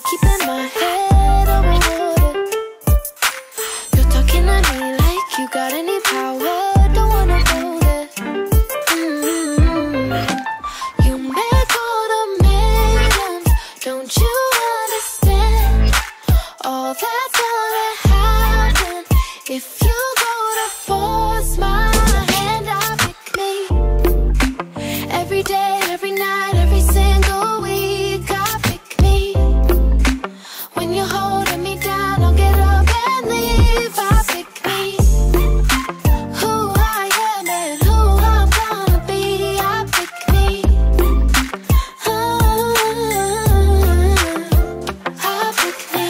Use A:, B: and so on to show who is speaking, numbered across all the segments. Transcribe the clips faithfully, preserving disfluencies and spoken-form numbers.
A: keeping my head over water. You're talking to me like you got any power. Don't wanna go there. Mm-hmm. You make all the millions, don't you understand? All that's gonna happen if you go to force my hand. I pick me every day, every night, every single week. I pick me. When you're holding me down, I'll get up and leave. I pick me. Who I am and who I'm gonna be. I pick me. Oh, I pick me.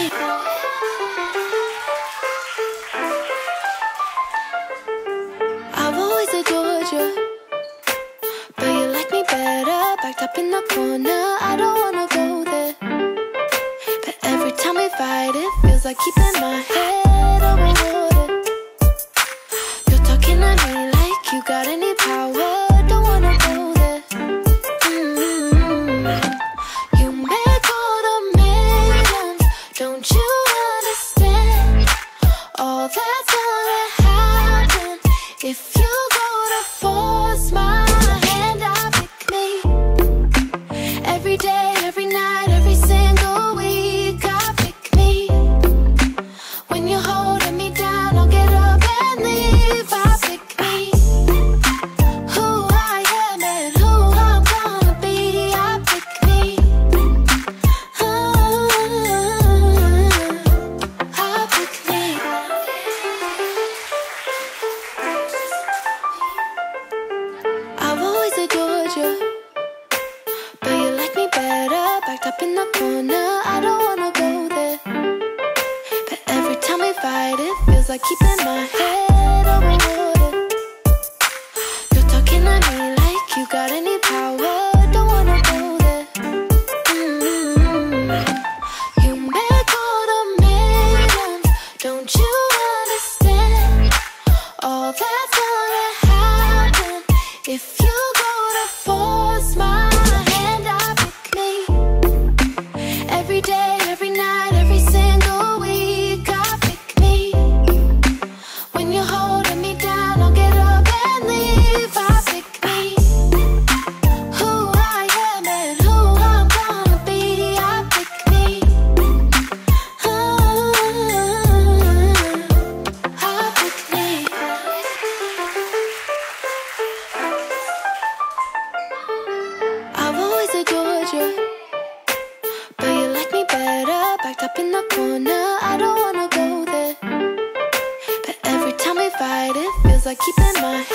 A: I've always adored you, but you like me better backed up in the corner. I don't wanna go there, but every time we fight it feels like keeping my head over water. You're talking to me like you got any power. Don't wanna go there. Mm-hmm. You make all the millions, don't you understand? All that's gonna happen if you go to force my hand. I pick me every day, every night, every single week. I pick me. When you're holding me down, I'll get up and leave. I pick me. Who I am and who I'm gonna be. I pick me. Oh, I pick me. I've always adored you, but you like me better backed up in the corner. I don't wanna go there, but every time we fight it feels like keeping my head over water. You're talking to me like you got any power. Don't wanna go there. Mm-hmm. You make all the millions, don't you understand? All that's gonna happen if you go to force my hand. I pick me every day, every night, every single week. I pick me. When you're holding me down, I'll get up and leave. I pick me. Who I am and who I'm gonna be. I pick me. Oh, I pick me. I've always adored you, but you like me better backed up in the corner. I don't wanna go there, but every time we fight it feels like keeping my